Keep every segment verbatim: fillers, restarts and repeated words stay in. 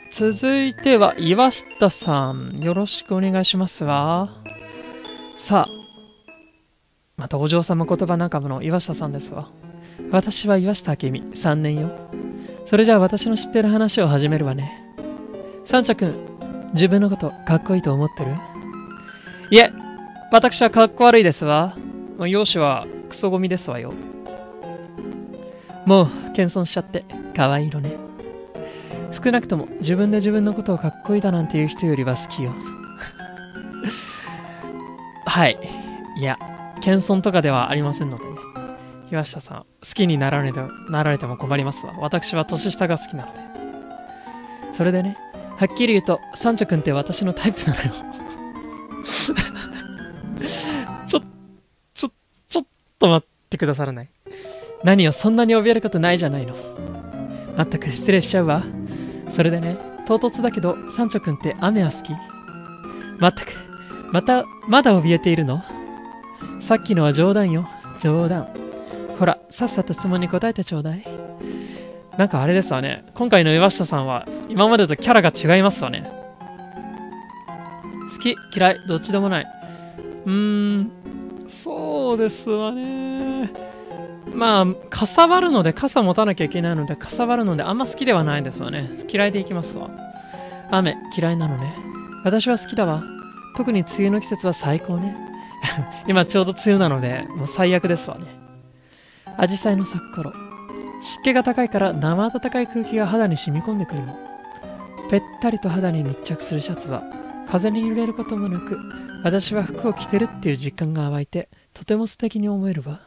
続いては岩下さん、よろしくお願いしますわ。さあ、またお嬢様言葉仲間の岩下さんですわ。私は岩下明美、さんねんよ。それじゃあ私の知ってる話を始めるわね。サンチャ君、自分のことかっこいいと思ってる？いえ、私はかっこ悪いですわ。容姿はクソゴミですわよ。もう謙遜しちゃって可愛いのね。少なくとも自分で自分のことをかっこいいだなんていう人よりは好きよ。はい。いや、謙遜とかではありませんのでね。岩下さん、好きになられてなられても困りますわ。私は年下が好きなので。それでね、はっきり言うと、サンチョ君って私のタイプなのよ。ちょ、ちょ、ちょっと待ってくださらない？何よ、そんなに怯えることないじゃないの。まったく失礼しちゃうわ。それでね、唐突だけど、サンチョ君って雨は好き？まったく、また、まだ怯えているの？さっきのは冗談よ、冗談。ほら、さっさと質問に答えてちょうだい。なんかあれですわね。今回の岩下さんは、今までとキャラが違いますわね。好き、嫌い、どっちでもない。うーん、そうですわね。まあ、かさばるので、傘持たなきゃいけないので、かさばるので、あんま好きではないですわね。嫌いでいきますわ。雨、嫌いなのね。私は好きだわ。特に梅雨の季節は最高ね。今ちょうど梅雨なので、もう最悪ですわね。アジサイの咲く頃。湿気が高いから生暖かい空気が肌に染み込んでくるの。ぺったりと肌に密着するシャツは、風に揺れることもなく、私は服を着てるっていう実感が湧いて、とても素敵に思えるわ。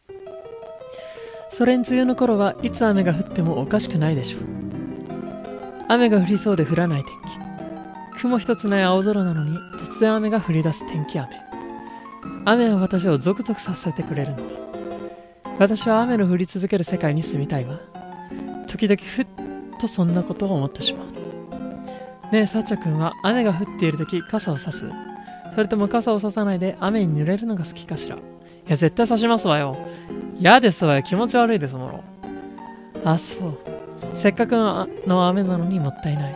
それに梅雨の頃はいつ雨が降ってもおかしくないでしょう。雨が降りそうで降らない天気。雲一つない青空なのに突然雨が降り出す天気雨。雨は私をゾクゾクさせてくれるの。私は雨の降り続ける世界に住みたいわ。時々ふっとそんなことを思ってしまう。ねえ、サチョ君は雨が降っているとき傘を差す？それとも傘を差さないで雨に濡れるのが好きかしら？いや、絶対差しますわよ。嫌ですわよ。気持ち悪いですもの。あ、そう。せっかくの雨なのにもったいない。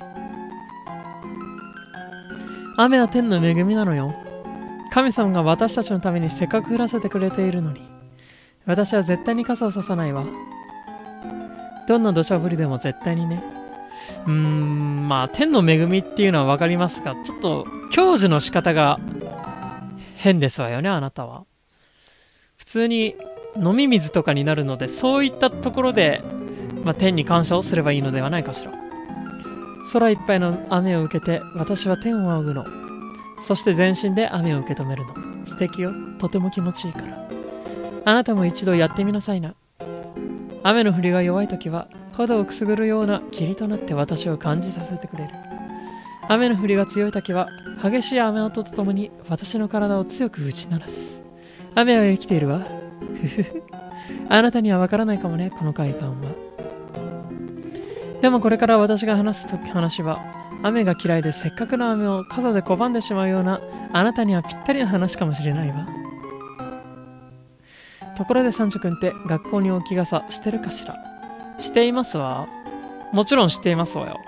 雨は天の恵みなのよ。神様が私たちのためにせっかく降らせてくれているのに。私は絶対に傘を差さないわ。どんな土砂降りでも絶対にね。うーん、まあ、天の恵みっていうのはわかりますが、ちょっと、享受の仕方が変ですわよね、あなたは。普通に飲み水とかになるので、そういったところで、まあ、天に感謝をすればいいのではないかしら。空いっぱいの雨を受けて、私は天を仰ぐの。そして全身で雨を受け止めるの。素敵よ。とても気持ちいいから。あなたも一度やってみなさいな。雨の降りが弱いときは、肌をくすぐるような霧となって私を感じさせてくれる。雨の降りが強いときは、激しい雨音とともに私の体を強く打ち鳴らす。雨は生きているわ。ふふふ。あなたにはわからないかもね、この快感は。でもこれから私が話すとき話は、雨が嫌いでせっかくの雨を傘で拒んでしまうような、あなたにはぴったりな話かもしれないわ。ところでサンチョ君って学校に置き傘してるかしら？していますわ。もちろんしていますわよ。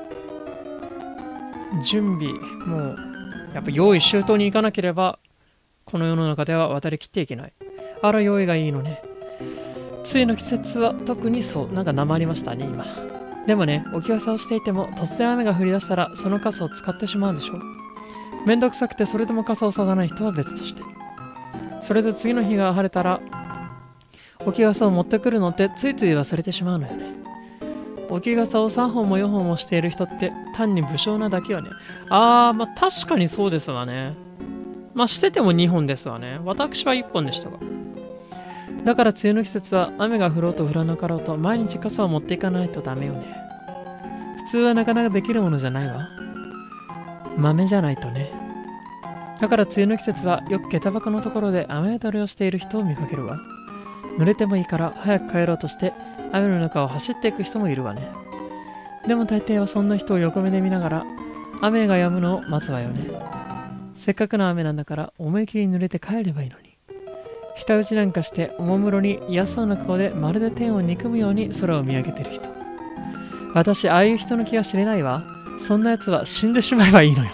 準備、もう、やっぱ用意周到に行かなければ、この世の中では渡りきっていけない。あら、用意がいいのね。梅雨の季節は特にそう、なんか訛りましたね、今。でもね、置き傘をしていても突然雨が降り出したらその傘を使ってしまうんでしょ。めんどくさくてそれでも傘をささない人は別として。それで次の日が晴れたら、置き傘を持ってくるのってついつい忘れてしまうのよね。置き傘をさんぼんもよんほんもしている人って単に武将なだけよね。あー、まあ確かにそうですわね。まあしててもにほんですわね。私はいっぽんでしたが。だから梅雨の季節は雨が降ろうと降らなかろうと毎日傘を持っていかないとダメよね。普通はなかなかできるものじゃないわ。豆じゃないとね。だから梅雨の季節はよく下駄箱のところで雨宿りをしている人を見かけるわ。濡れてもいいから早く帰ろうとして雨の中を走っていく人もいるわね。でも大抵はそんな人を横目で見ながら雨が止むのを待つわよね。せっかくの雨なんだから思い切り濡れて帰ればいいのに。舌打ちなんかしておもむろに嫌そうな顔でまるで天を憎むように空を見上げてる人。私、ああいう人の気が知れないわ。 そんな奴は死んでしまえばいいのよ。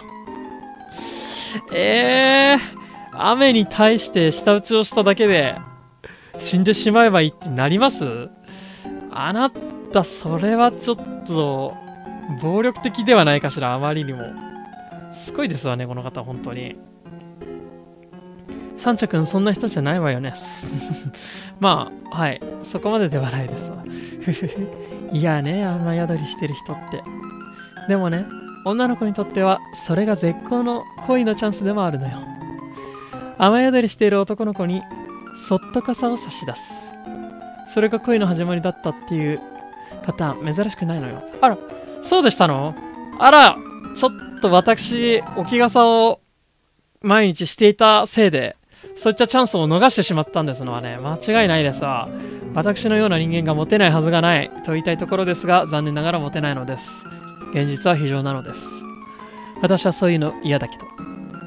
えー、雨に対して舌打ちをしただけで死んでしまえばいいってなります？あなた、それはちょっと暴力的ではないかしら、あまりにも。すごいですわね、この方、本当に。サンチョ君、そんな人じゃないわよね。まあ、はい。そこまでではないですわ。いやね、雨宿りしてる人って。でもね、女の子にとっては、それが絶好の恋のチャンスでもあるのよ。雨宿りしている男の子に、そっと傘を差し出す。それが恋の始まりだったっていうパターン、珍しくないのよ。あら、そうでしたの？あら、ちょっと私、置き傘を毎日していたせいで、そういったチャンスを逃してしまったんですのはね、間違いないですわ。私のような人間がモテないはずがないと言いたいところですが、残念ながらモテないのです。現実は非常なのです。私はそういうの嫌だけど。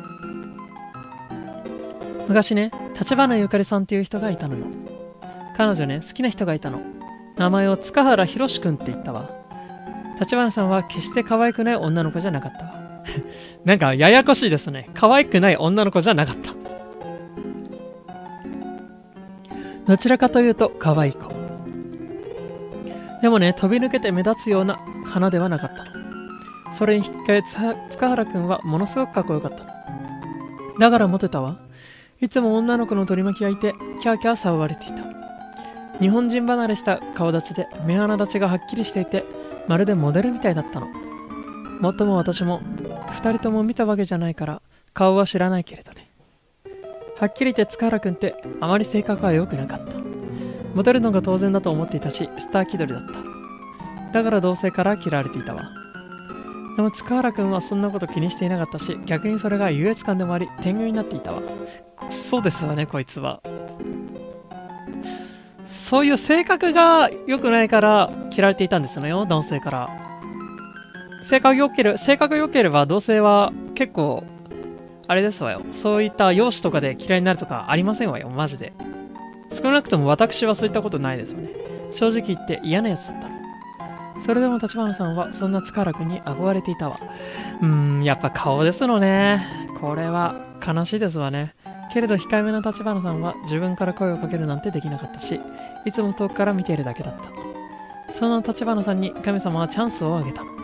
昔ね、立花ゆかりさんっていう人がいたのよ。彼女ね、好きな人がいたの。名前を塚原博士くんって言ったわ。立花さんは決して可愛くない女の子じゃなかったわ。なんかややこしいですね。可愛くない女の子じゃなかった。どちらかというと可愛い子。でもね、飛び抜けて目立つような花ではなかったの。それに引き換え、塚原くんはものすごくかっこよかったの。だからモテたわ。いつも女の子の取り巻きがいて、キャーキャー騒がれていた。日本人離れした顔立ちで、目鼻立ちがはっきりしていて、まるでモデルみたいだったの。もっとも私も、二人とも見たわけじゃないから、顔は知らないけれどね。はっきり言って塚原くんってあまり性格は良くなかった。モテるのが当然だと思っていたし、スター気取りだった。だから同性から嫌われていたわ。でも塚原くんはそんなこと気にしていなかったし、逆にそれが優越感でもあり、天狗になっていたわ。そうですわね、こいつは。そういう性格が良くないから嫌われていたんですよ、男性から。性格良ければ、性格良ければ同性は結構、あれですわよ。そういった容姿とかで嫌いになるとかありませんわよ、マジで。少なくとも私はそういったことないですよね。正直言って嫌なやつだったの。それでも立花さんはそんな塚原くんに憧れていたわ。うーん、やっぱ顔ですのね。これは悲しいですわね。けれど控えめな立花さんは自分から声をかけるなんてできなかったし、いつも遠くから見ているだけだった。その立花さんに神様はチャンスをあげたの。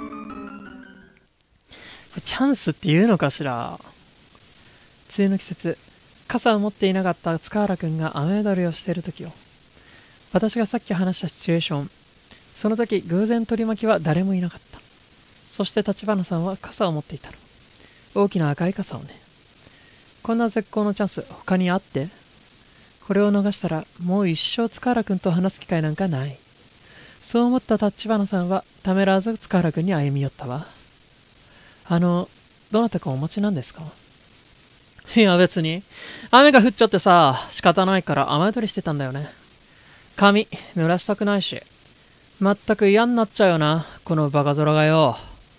チャンスっていうのかしら。梅雨の季節、傘を持っていなかった塚原くんが雨宿りをしている時よ。私がさっき話したシチュエーション、その時偶然取り巻きは誰もいなかった。そして立花さんは傘を持っていたの。大きな赤い傘をね。こんな絶好のチャンス他にあって、これを逃したらもう一生塚原くんと話す機会なんかない。そう思った立花さんはためらわず塚原くんに歩み寄ったわ。あの、どなたかお持ちなんですか？いや別に。雨が降っちゃってさ、仕方ないから雨宿りしてたんだよね。髪、濡らしたくないし。まったく嫌になっちゃうよな、このバカ面がよ。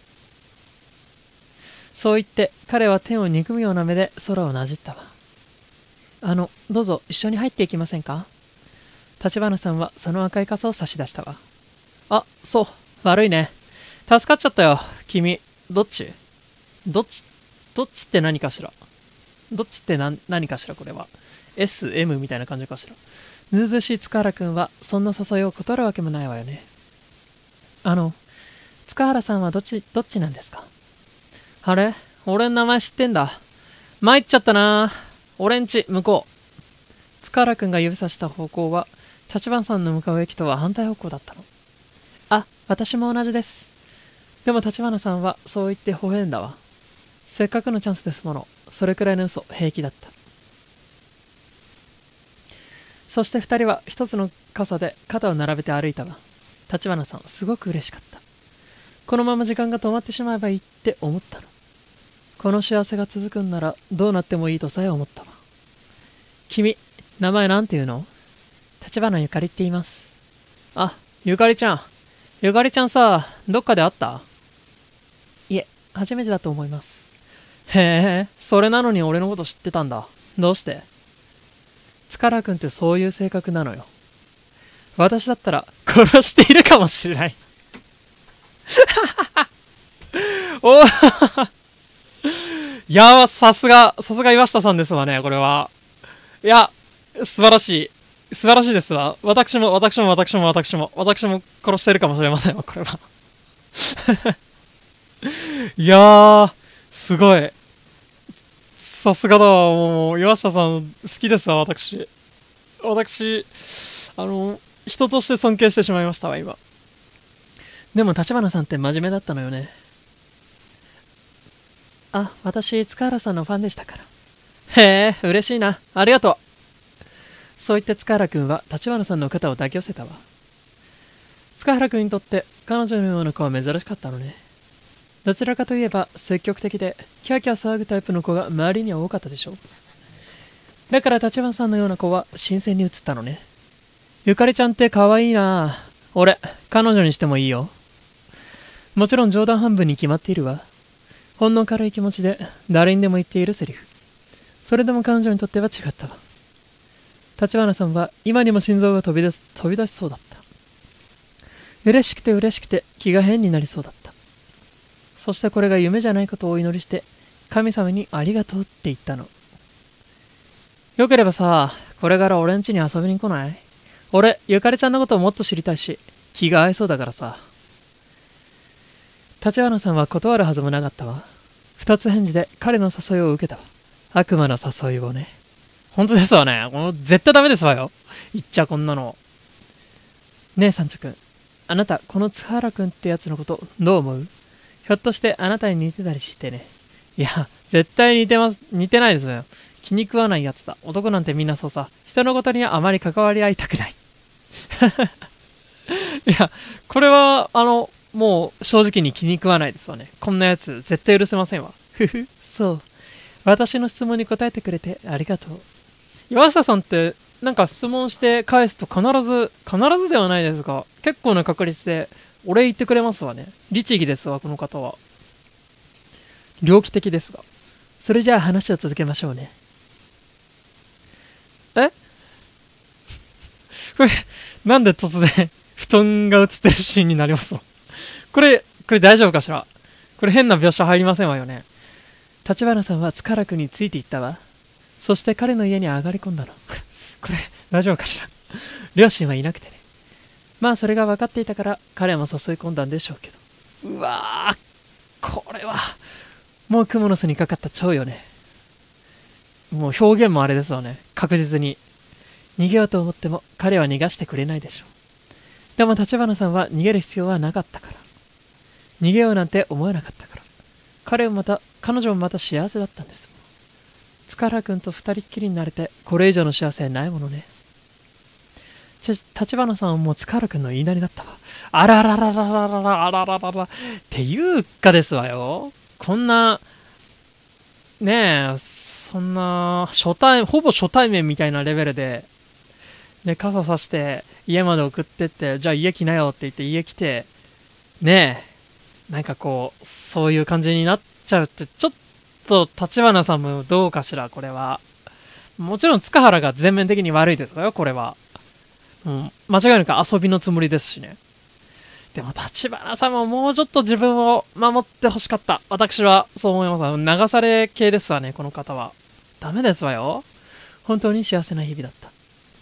そう言って彼は天を憎むような目で空をなじったわ。あの、どうぞ一緒に入っていきませんか？立花さんはその赤い傘を差し出したわ。あ、そう、悪いね。助かっちゃったよ、君。どっちどっちどっちって何かしら。どっちって何何かしらこれは。エス、エム みたいな感じかしら。ずうずうしい塚原くんはそんな誘いを断るわけもないわよね。あの、塚原さんはどっち、どっちなんですか？あれ？俺の名前知ってんだ。参っちゃったな。俺んち、向こう。塚原くんが指さした方向は、立花さんの向かう駅とは反対方向だったの。あ、私も同じです。でも立花さんはそう言って微笑んだわ。せっかくのチャンスですもの。それくらいの嘘、平気だった。そして二人は一つの傘で肩を並べて歩いたわ。立花さん、すごく嬉しかった。このまま時間が止まってしまえばいいって思ったの。この幸せが続くんならどうなってもいいとさえ思ったわ。君、名前なんていうの？立花ゆかりって言います。あ、ゆかりちゃん。ゆかりちゃんさ、どっかで会った？いえ、初めてだと思います。へえ、それなのに俺のこと知ってたんだ。どうして？塚原くんってそういう性格なのよ。私だったら殺しているかもしれない。 おいやー、さすが、さすが岩下さんですわね、これは。いや、素晴らしい。素晴らしいですわ。私も、私も、私も、私も、私も殺してるかもしれませんわ、これは。いやー、すごい。さすがだわ、もう、岩下さん、好きですわ、私。私、あの、人として尊敬してしまいましたわ、今。でも、立花さんって真面目だったのよね。あ、私、塚原さんのファンでしたから。へえ、嬉しいな。ありがとう。そう言って塚原くんは立花さんの肩を抱き寄せたわ。塚原くんにとって彼女のような子は珍しかったのね。どちらかといえば積極的でキャーキャー騒ぐタイプの子が周りには多かったでしょう。だから立花さんのような子は新鮮に映ったのね。ゆかりちゃんって可愛いな。俺、彼女にしてもいいよ。もちろん冗談半分に決まっているわ。ほんの軽い気持ちで誰にでも言っているセリフ。それでも彼女にとっては違ったわ。立花さんは今にも心臓が飛び出す飛び出しそうだった。嬉しくて嬉しくて気が変になりそうだった。そしてこれが夢じゃないことをお祈りして神様にありがとうって言ったの。よければさ、これから俺ん家に遊びに来ない？俺、ゆかりちゃんのことをもっと知りたいし、気が合いそうだからさ。立花さんは断るはずもなかったわ。二つ返事で彼の誘いを受けたわ。悪魔の誘いをね。本当ですわね。この絶対ダメですわよ。言っちゃこんなの。ねえ、サンチョ君。あなた、この津原君ってやつのことどう思う？ひょっとしてあなたに似てたりしてね。いや、絶対似てます。似てないですよ。気に食わないやつだ。男なんてみんなそうさ。人のことにはあまり関わり合いたくない。いや、これは、あの、もう正直に気に食わないですわね。こんなやつ絶対許せませんわ。ふふ、そう。私の質問に答えてくれてありがとう。岩下さんってなんか質問して返すと必ず、必ずではないですが、結構な確率でお礼言ってくれますわね。律儀ですわ、この方は。猟奇的ですが。それじゃあ話を続けましょうね。えこれ、なんで突然、布団が映ってるシーンになりますの？これ、これ大丈夫かしら？これ変な描写入りませんわよね。立花さんは塚原君についていったわ。そして彼の家に上がり込んだの。これ、大丈夫かしら？両親はいなくてね。まあ、それが分かっていたから、彼も誘い込んだんでしょうけど。うわー、これは、もう蜘蛛の巣にかかった蝶よね。もう表現もあれですよね。確実に。逃げようと思っても、彼は逃がしてくれないでしょう。でも、立花さんは逃げる必要はなかったから。逃げようなんて思わなかったから。彼もまた、彼女もまた幸せだったんです。塚原君と二人っきりになれて、これ以上の幸せはないものね。立花さんはもう塚原君の言いなりだったわ。あらららららららあらららら。っていうかですわよ。こんな、ねえ、そんな、初対、ほぼ初対面みたいなレベルで、ね、傘さして家まで送ってって、じゃあ家来なよって言って家来て、ねえ、なんかこう、そういう感じになっちゃうって、ちょっと立花さんもどうかしら、これは。もちろん塚原が全面的に悪いですよ、これは。うん、間違いなく遊びのつもりですしね。でも立花さんももうちょっと自分を守ってほしかった。私はそう思います。流され系ですわね、この方は。ダメですわよ。本当に幸せな日々だった。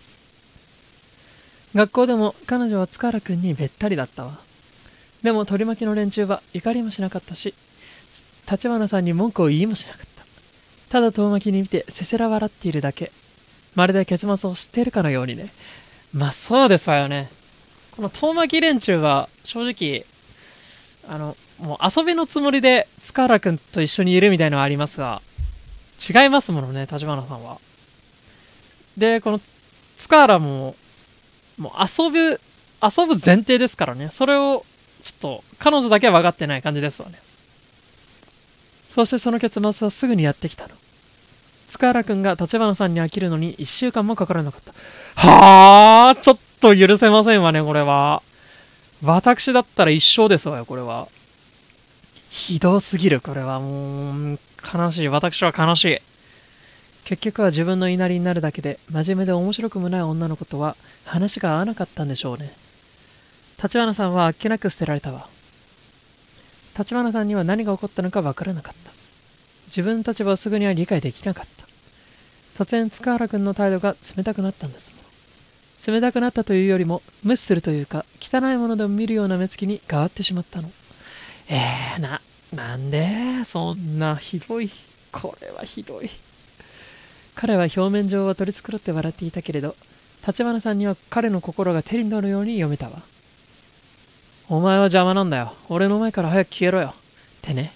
学校でも彼女は塚原くんにべったりだったわ。でも取り巻きの連中は怒りもしなかったし、立花さんに文句を言いもしなかった。ただ遠巻きに見てせせら笑っているだけ。まるで結末を知っているかのようにね。まあそうですわよね。この遠巻き連中は正直、あの、もう遊びのつもりで塚原くんと一緒にいるみたいなのはありますが、違いますものね、立花さんは。で、この塚原も、もう遊ぶ、遊ぶ前提ですからね。それを、ちょっと、彼女だけは分かってない感じですわね。そしてその結末はすぐにやってきたの。塚原くんが立花さんに飽きるのにいっしゅうかんもかからなかった。はぁー、ちょっと許せませんわね、これは。私だったら一生ですわよ、これは。ひどすぎる、これは。もう、悲しい。私は悲しい。結局は自分の言いなりになるだけで、真面目で面白くもない女の子とは話が合わなかったんでしょうね。立花さんはあっけなく捨てられたわ。 立花さんには何が起こったのかわからなかった。自分の立場をすぐには理解できなかった。突然塚原君の態度が冷たくなったんですもの。冷たくなったというよりも無視するというか、汚いものでも見るような目つきに変わってしまったの。えー、な、なんでそんなひどい。これはひどい。彼は表面上は取り繕って笑っていたけれど、立花さんには彼の心が手に乗るように読めたわ。お前は邪魔なんだよ。俺の前から早く消えろよ。ってね。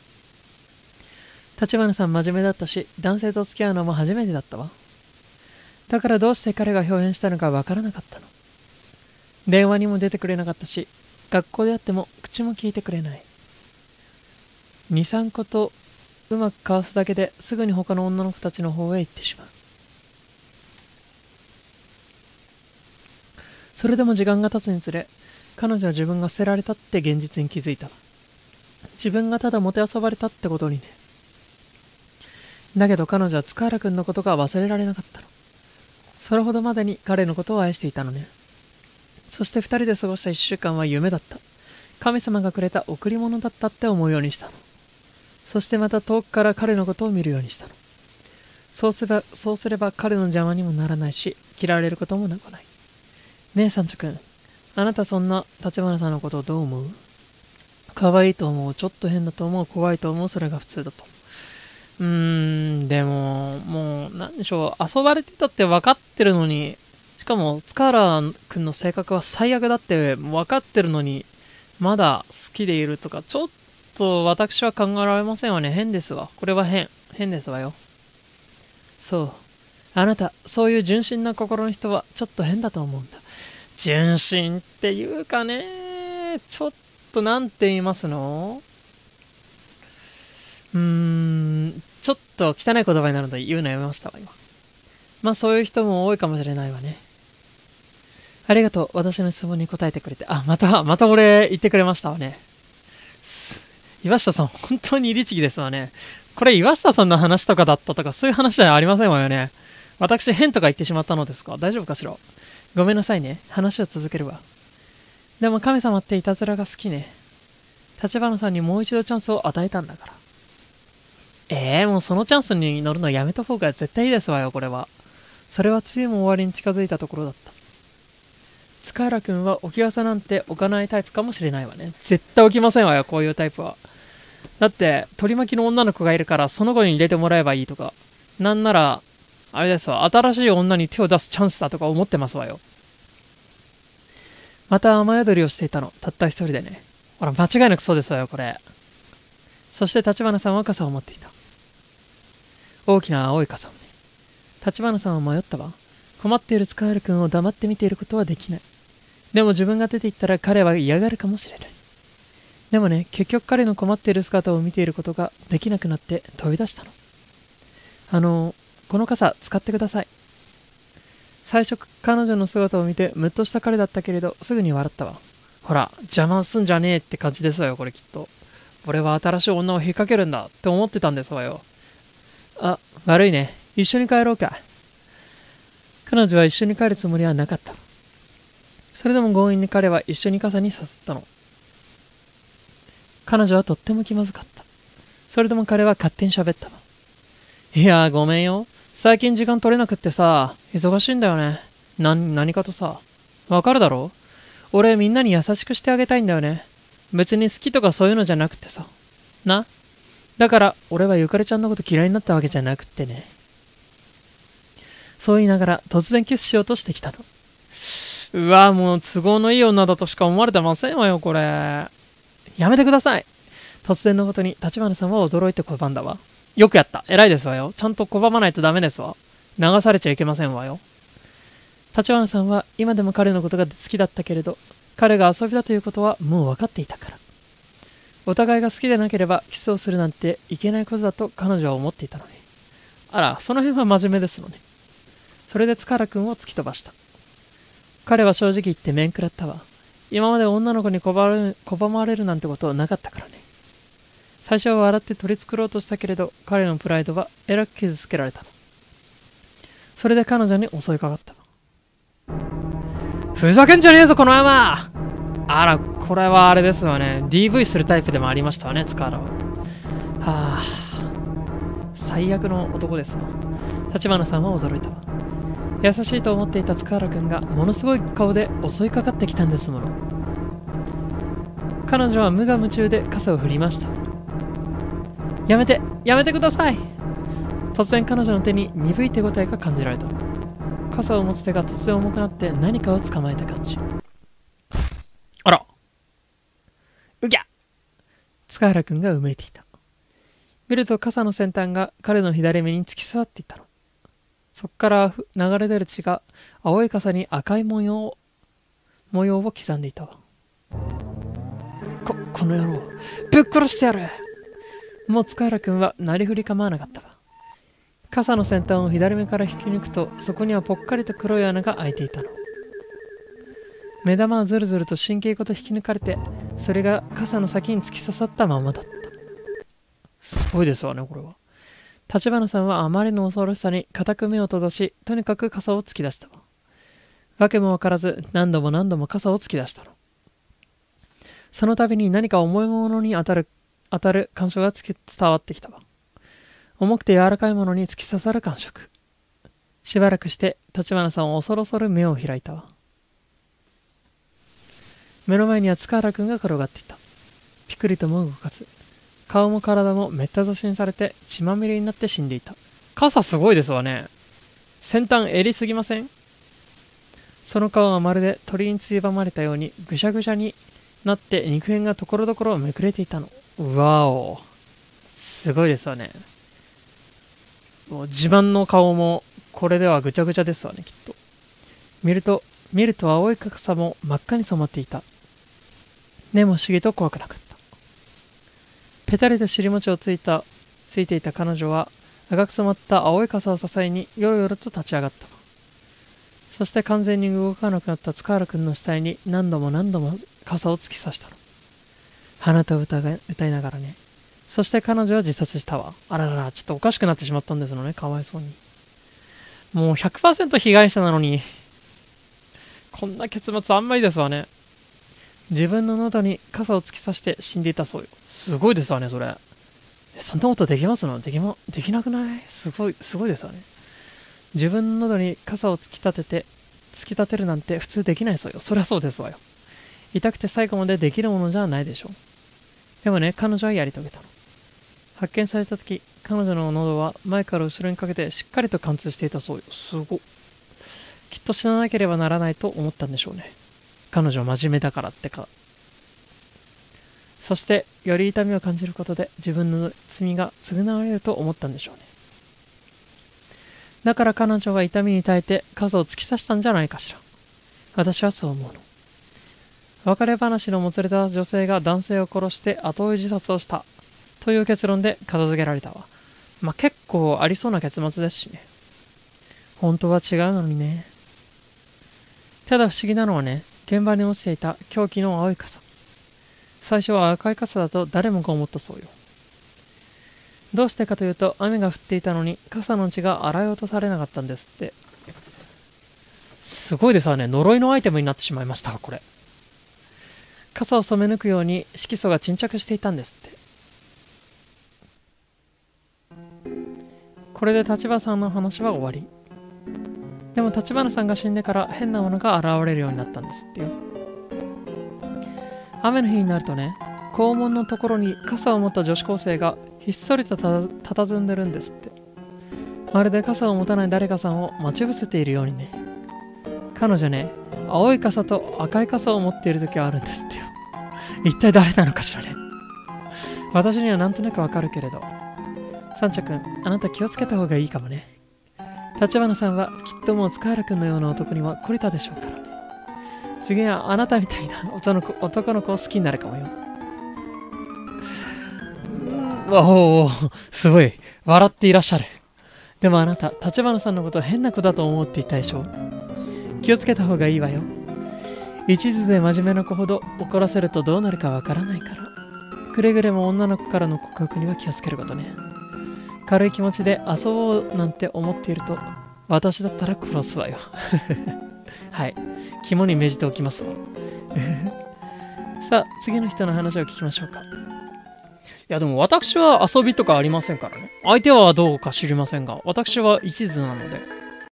立花さん真面目だったし、男性と付き合うのも初めてだったわ。だからどうして彼が表現したのかわからなかったの。電話にも出てくれなかったし、学校であっても口も聞いてくれない。二三個とうまく交わすだけですぐに他の女の子たちの方へ行ってしまう。それでも時間が経つにつれ、彼女は自分が捨てられたって現実に気づいたわ。自分がただもてあそばれたってことにね。だけど彼女は塚原君のことが忘れられなかったの。それほどまでに彼のことを愛していたのね。そして二人で過ごした一週間は夢だった。神様がくれた贈り物だったって思うようにしたの。そしてまた遠くから彼のことを見るようにしたの。そうすれば、そうすれば彼の邪魔にもならないし、嫌われることもなくない。ねえ、サンチョ君。あなたそんな立花さんのことをどう思う？可愛いと思う、ちょっと変だと思う、怖いと思う、それが普通だと。うーん、でも、もう、なんでしょう、遊ばれてたって分かってるのに、しかも、塚原君の性格は最悪だって分かってるのに、まだ好きでいるとか、ちょっと私は考えられませんわね。変ですわ。これは変。変ですわよ。そう。あなた、そういう純真な心の人は、ちょっと変だと思うんだ。純真っていうかね、ちょっとなんて言いますの？うーん、ちょっと汚い言葉になるので言うのやめましたわ、今。まあそういう人も多いかもしれないわね。ありがとう、私の質問に答えてくれて。あ、また、また俺言ってくれましたわね。岩下さん、本当に律儀ですわね。これ岩下さんの話とかだったとか、そういう話じゃありませんわよね。私変とか言ってしまったのですか？大丈夫かしら？ごめんなさいね。話を続けるわ。でも神様っていたずらが好きね。立花さんにもう一度チャンスを与えたんだから。ええー、もうそのチャンスに乗るのやめた方が絶対いいですわよ、これは。それは梅雨も終わりに近づいたところだった。塚原くんは置き傘なんて置かないタイプかもしれないわね。絶対置きませんわよ、こういうタイプは。だって、取り巻きの女の子がいるから、その子に入れてもらえばいいとか。なんなら、あれですわ、新しい女に手を出すチャンスだとか思ってますわよ。また雨宿りをしていたの、たった一人でね。ほら、間違いなくそうですわよ、これ。そして立花さんは傘を持っていた。大きな青い傘をね。立花さんは迷ったわ。困っている塚原くんを黙って見ていることはできない。でも自分が出て行ったら彼は嫌がるかもしれない。でもね、結局彼の困っている姿を見ていることができなくなって飛び出したの。あの、この傘使ってください。最初彼女の姿を見てムッとした彼だったけれどすぐに笑ったわ。ほら、邪魔すんじゃねえって感じですわよ、これきっと。俺は新しい女を引っ掛けるんだって思ってたんですわよ。あ、悪いね。一緒に帰ろうか。彼女は一緒に帰るつもりはなかった。それでも強引に彼は一緒に傘に誘ったの。彼女はとっても気まずかった。それでも彼は勝手に喋ったわ。いやー、ごめんよ。最近時間取れなくってさ、忙しいんだよね。な、何かとさ。わかるだろ？俺みんなに優しくしてあげたいんだよね。別に好きとかそういうのじゃなくてさ。な？だから俺はゆかりちゃんのこと嫌いになったわけじゃなくってね。そう言いながら突然キスしようとしてきたの。うわ、もう都合のいい女だとしか思われてませんわよ、これ。やめてください。突然のことに立花さんは驚いて拒んだわ。よくやった。偉いですわよ。ちゃんと拒まないとダメですわ。流されちゃいけませんわよ。立花さんは今でも彼のことが好きだったけれど、彼が遊びだということはもう分かっていたから。お互いが好きでなければキスをするなんていけないことだと彼女は思っていたのに。あら、その辺は真面目ですのね。それで塚原くんを突き飛ばした。彼は正直言って面食らったわ。今まで女の子に拒まれる、拒まれるなんてことはなかったからね。最初は笑って取り繕ろうとしたけれど、彼のプライドはえらく傷つけられたの。それで彼女に襲いかかったの。ふざけんじゃねえぞ、この山！ あら、これはあれですよね。ディーブイ するタイプでもありましたわね、塚原は。はあ、最悪の男ですわ。橘さんは驚いたわ。優しいと思っていた塚原くんがものすごい顔で襲いかかってきたんですもの。彼女は無我夢中で傘を振りました。やめてやめてください。突然彼女の手に鈍い手応えが感じられた。傘を持つ手が突然重くなって何かを捕まえた感じ。あら、うぎゃ。塚原くんがうめいていた。見ると傘の先端が彼の左目に突き刺さっていたの。そこから流れ出る血が青い傘に赤い模様を模様を刻んでいたわ。こ、この野郎、ぶっ殺してやる。もう塚原くんはなりふり構わなかったわ。傘の先端を左目から引き抜くと、そこにはぽっかりと黒い穴が開いていたの。目玉はずるずると神経ごと引き抜かれて、それが傘の先に突き刺さったままだった。すごいですわね、これは。橘さんはあまりの恐ろしさに固く目を閉ざし、とにかく傘を突き出したわ。わけもわからず何度も何度も傘を突き出したの。その度に何か重いものに当たる当たる感触が伝わってきたわ。重くて柔らかいものに突き刺さる感触。しばらくして橘さんは恐る恐る目を開いたわ。目の前には塚原くんが転がっていた。ピクリとも動かず、顔も体もめった刺しにされて血まみれになって死んでいた。傘すごいですわね。先端襟すぎません？その顔はまるで鳥についばまれたようにぐしゃぐしゃになって肉片がところどころめくれていたの。うわお、すごいですわね。もう自慢の顔もこれではぐちゃぐちゃですわね、きっと。見ると見ると青い傘も真っ赤に染まっていた。でも不思議と怖くなかった。ペタリと尻餅をついたついていた彼女は赤く染まった青い傘を支えによろよろと立ち上がった。そして完全に動かなくなった塚原くんの死体に何度も何度も傘を突き刺したの。花と歌が歌いながらね。そして彼女は自殺したわ。あららら、ちょっとおかしくなってしまったんですのね。かわいそうに。もう ひゃくパーセント 被害者なのに、こんな結末あんまりですわね。自分の喉に傘を突き刺して死んでいたそうよ。すごいですわね、それ。え、そんなことできますの？できま、できなくない？すごい、すごいですわね。自分の喉に傘を突き立てて、突き立てるなんて普通できないそうよ。そりゃそうですわよ。痛くて最後までできるものじゃないでしょう。でもね、彼女はやり遂げたの。発見された時、彼女の喉は前から後ろにかけてしっかりと貫通していたそうよ。すごっ。きっと死ななければならないと思ったんでしょうね。彼女は真面目だからってか。そしてより痛みを感じることで自分の罪が償われると思ったんでしょうね。だから彼女は痛みに耐えて傘を突き刺したんじゃないかしら。私はそう思うの。別れ話のもつれた女性が男性を殺して後追い自殺をしたという結論で片付けられたわ。まあ結構ありそうな結末ですしね。本当は違うのにね。ただ不思議なのはね、現場に落ちていた凶器の青い傘。最初は赤い傘だと誰もが思ったそうよ。どうしてかというと、雨が降っていたのに傘の血が洗い落とされなかったんですって。すごいですわね。呪いのアイテムになってしまいましたわ、これ。傘を染め抜くように色素が沈着していたんですって。これで立花さんの話は終わり。でも立花さんが死んでから変なものが現れるようになったんですってよ。雨の日になるとね、校門のところに傘を持った女子高生がひっそりとた佇んでるんですって。まるで傘を持たない誰かさんを待ち伏せているようにね。彼女ね、青い傘と赤い傘を持っている時はあるんですってよ。一体誰なのかしらね。私にはなんとなくわかるけれど。サンチョ君、あなた気をつけた方がいいかもね。立花さんはきっともう塚原君のような男には懲りたでしょうからね。次はあなたみたいな男の子、男の子を好きになるかもよ。おお、すごい笑っていらっしゃる。でもあなた立花さんのこと変な子だと思っていたでしょ。気をつけた方がいいわよ。一途で真面目な子ほど怒らせるとどうなるかわからないから。くれぐれも女の子からの告白には気をつけることね。軽い気持ちで遊ぼうなんて思っていると私だったら殺すわよ。はい、肝に銘じておきますわ。 さあ、次の人の話を聞きましょうか。いや、でも私は遊びとかありませんからね。相手はどうか知りませんが、私は一途なので。